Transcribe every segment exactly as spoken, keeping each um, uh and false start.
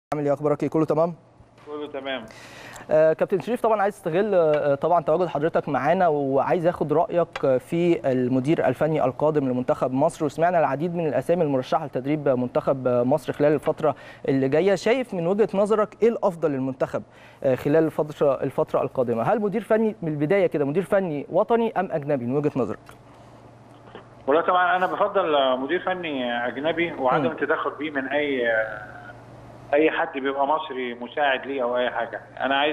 عامل ايه؟ اخبارك ايه؟ كله تمام؟ كله تمام. آه كابتن شريف، طبعا عايز استغل آه طبعا تواجد حضرتك معانا، وعايز اخد رايك في المدير الفني القادم لمنتخب مصر. وسمعنا العديد من الاسامي المرشحه لتدريب منتخب مصر خلال الفتره اللي جايه. شايف من وجهه نظرك ايه الافضل للمنتخب آه خلال الفتره الفتره القادمه؟ هل مدير فني من البدايه كده مدير فني وطني ام اجنبي من وجهه نظرك؟ والله طبعا انا بفضل مدير فني اجنبي، وعدم التدخل بيه من اي اي حد بيبقى مصري مساعد ليه او اي حاجه. انا عايز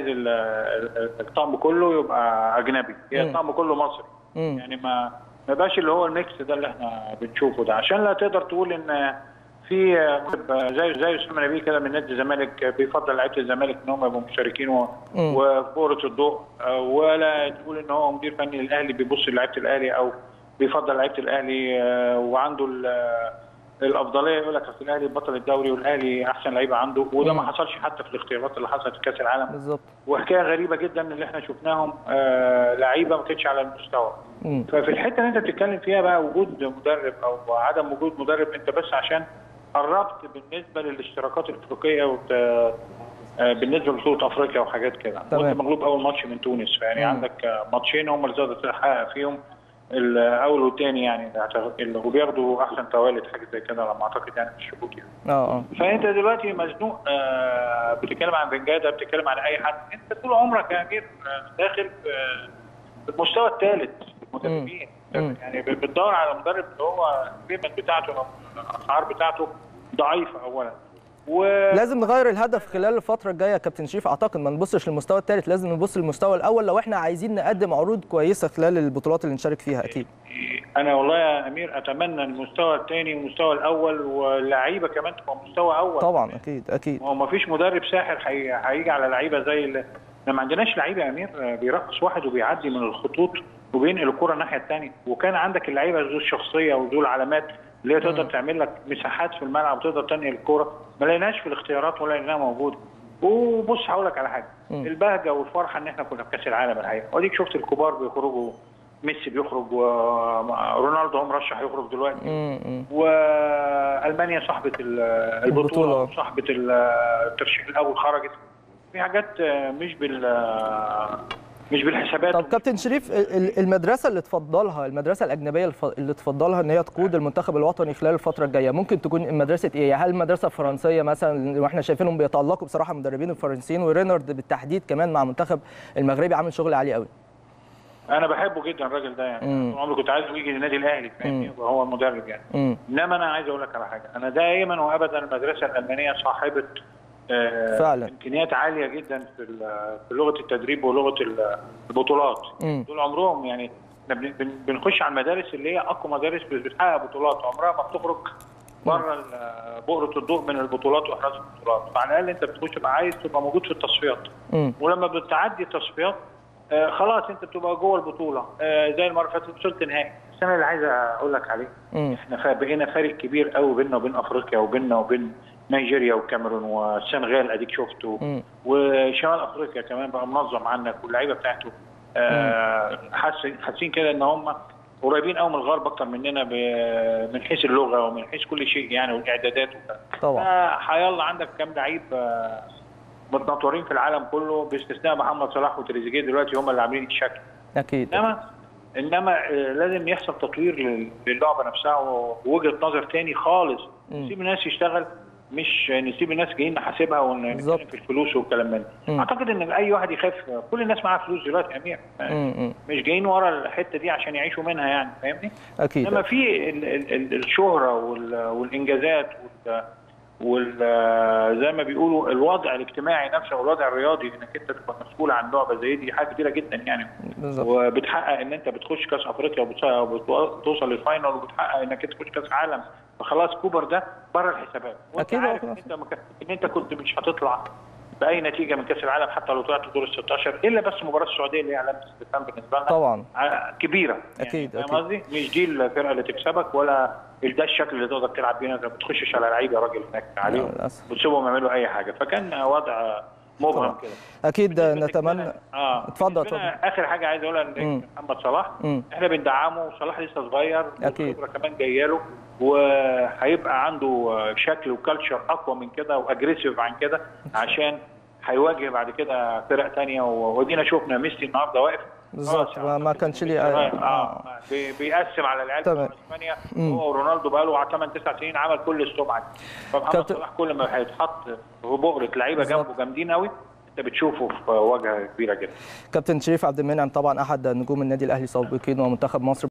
الطقم كله يبقى اجنبي، هي الطقم كله مصري. مم. يعني ما ما يبقاش اللي هو الميكس ده اللي احنا بنشوفه ده، عشان لا تقدر تقول ان في زي زي اسامه نبيل كده من نادي الزمالك بيفضل لعيبه الزمالك ان هم يبقوا مشاركين وكوره الضوء، ولا تقول ان هو مدير فني للاهلي بيبص لعيبه الاهلي او بيفضل لعيبه الاهلي وعنده الافضليه، يقول لك اصل الاهلي بطل الدوري والاهلي احسن لعيبه عنده. وده ما حصلش حتى في الاختيارات اللي حصلت في كاس العالم بالظبط. وحكايه غريبه جدا اللي احنا شفناهم آه لعيبه ما كانتش على المستوى. مم. ففي الحته اللي انت بتتكلم فيها بقى وجود مدرب او عدم وجود مدرب، انت بس عشان قربت بالنسبه للاشتراكات الافريقيه وت... آه بالنسبه لبطوله افريقيا وحاجات كده، وانت مغلوب اول ماتش من تونس، يعني مم. عندك ماتشين هم اللي تقدر تحقق فيهم الاول والثاني، يعني اللي وبياخدوا احسن توالد حاجه زي كده على ما اعتقد يعني في الشروط يعني. اه فانت دلوقتي مزنوق، آه بتتكلم عن بنجاده، بتتكلم عن اي حد. انت طول عمرك يا امير داخل في المستوى الثالث المدربين، يعني بتدور على مدرب اللي هو البيمنت بتاعته او الاسعار بتاعته ضعيفه اولا. و... لازم نغير الهدف خلال الفتره الجايه يا كابتن شريف. اعتقد ما نبصش للمستوى الثالث، لازم نبص للمستوى الاول لو احنا عايزين نقدم عروض كويسه خلال البطولات اللي نشارك فيها. اكيد انا والله يا امير اتمنى المستوى الثاني والمستوى الاول، واللعيبه كمان تبقى مستوى اول طبعا. اكيد اكيد هو ما فيش مدرب ساحر هيجي على لعيبه زي اللي ما عندناش لعيبه يا امير بيرقص واحد وبيعدي من الخطوط وبينقل الكره الناحيه الثانيه، وكان عندك اللعيبه ذو الشخصيه وذو العلامات اللي هي تقدر تعمل لك مساحات في الملعب وتقدر تنقل الكوره، ما لقيناش في الاختيارات ولا لقيناها موجوده. وبص هقول لك على حاجه، مم. البهجه والفرحه ان احنا كنا في كاس العالم الحقيقه، واديك شفت الكبار بيخرجوا، ميسي بيخرج ورونالدو هو مرشح يخرج دلوقتي، والمانيا صاحبه البطوله صاحبه الترشيح الاول خرجت. في حاجات مش بال مش بالحسابات. طب كابتن شريف، المدرسه اللي تفضلها، المدرسه الاجنبيه اللي تفضلها ان هي تقود المنتخب الوطني خلال الفتره الجايه ممكن تكون مدرسه ايه؟ هل المدرسه الفرنسيه مثلا، واحنا شايفينهم بيتالقوا بصراحه المدربين الفرنسيين، ورينارد بالتحديد كمان مع المنتخب المغربي عامل شغل عالي قوي. انا بحبه جدا الراجل ده، يعني طول عمري كنت عايزه يجي للنادي الاهلي، فاهمني؟ وهو المدرب يعني. مم. انما انا عايز اقول لك على حاجه، انا دائما وابدا المدرسه الالمانيه صاحبه آه فعلا امكانيات عاليه جدا في في لغه التدريب ولغه البطولات. مم. طول عمرهم يعني احنا بنخش على المدارس اللي هي اقوى مدارس بتحقق بطولات، عمرها ما بتخرج بره بؤره الضوء من البطولات واحراز البطولات، فعلى الاقل انت بتخش تبقى عايز تبقى موجود في التصفيات. مم. ولما بتعدي التصفيات آه خلاص انت بتبقى جوه البطوله، آه زي المره اللي فاتت وصلت نهائي. السنه اللي عايز اقول لك عليه، مم. احنا بقينا فارق كبير قوي بيننا وبين افريقيا وبيننا وبين نيجيريا والكاميرون والسنغال اديك شفته، مم. وشمال افريقيا كمان بقى منظم عنك واللعيبه بتاعته آه حاسين حاسين كده ان هم قريبين قوي من الغرب اكتر مننا من حيث اللغه ومن حيث كل شيء يعني، والاعدادات وكده. طبعا هيلا عندك كام لعيب آه متنطورين في العالم كله باستثناء محمد صلاح وتريزيجيه دلوقتي هم اللي عاملين الشكل. اكيد. انما انما لازم يحصل تطوير للعبه نفسها ووجهه نظر ثاني خالص. نسيب الناس يشتغل، مش نسيب الناس جايين نحاسبها ونتكلم في الفلوس والكلام من ده. اعتقد ان اي واحد يخاف، كل الناس معاها فلوس دلوقتي يا امير، مش جايين ورا الحته دي عشان يعيشوا منها يعني، فاهمني؟ اكيد. انما في ال ال ال الشهره والانجازات وال زي ما بيقولوا الوضع الاجتماعي نفسه والوضع الرياضي، انك انت تبقى مسؤول عن لعبه زي دي حاجه كبيره جدا يعني. بالزبط. وبتحقق ان انت بتخش كاس افريقيا وبتوصل للفاينل، وبتحقق انك انت تخش كاس عالم، فخلاص كوبر ده بره الحسابات. اكيد. عارف ان انت مك... ان انت كنت مش هتطلع باي نتيجه من كاس العالم حتى لو طلعت دور ال ستاشر، الا بس مباراه السعوديه اللي هي علامه استفهام بالنسبه لنا طبعا كبيره. اكيد. يعني فاهم قصدي؟ مش دي الفرقه اللي تكسبك، ولا ده الشكل اللي تقدر تلعب بيه. انت ما بتخشش على لعيبه يا راجل هناك عليهم وتسيبهم يعملوا اي حاجه، فكان وضع مبهم كده. اكيد نتمنى. اه اتفضل اتفضل. اخر حاجه عايز اقولها ان محمد صلاح مم. احنا بندعمه، صلاح لسه صغير والخبره كمان جايه له، وهيبقى عنده شكل وكالتشر اقوى من كده واجريسيف عن كده، عشان هيواجه بعد كده فرق ثانيه. ودينا شفنا ميسي النهارده واقف بالظبط، ما كانش ليه اه, آه. بيقسم على العيال بتوع اسبانيا. هو ورونالدو بقى له ثمانية تسع سنين عمل كل السمعه دي. فمحمد صلاح كل ما هيتحط في بؤره لعيبه جنبه جامدين قوي انت بتشوفه في واجهه كبيره جدا. كابتن شريف عبد المنعم طبعا احد نجوم النادي الاهلي سابقين ومنتخب مصر.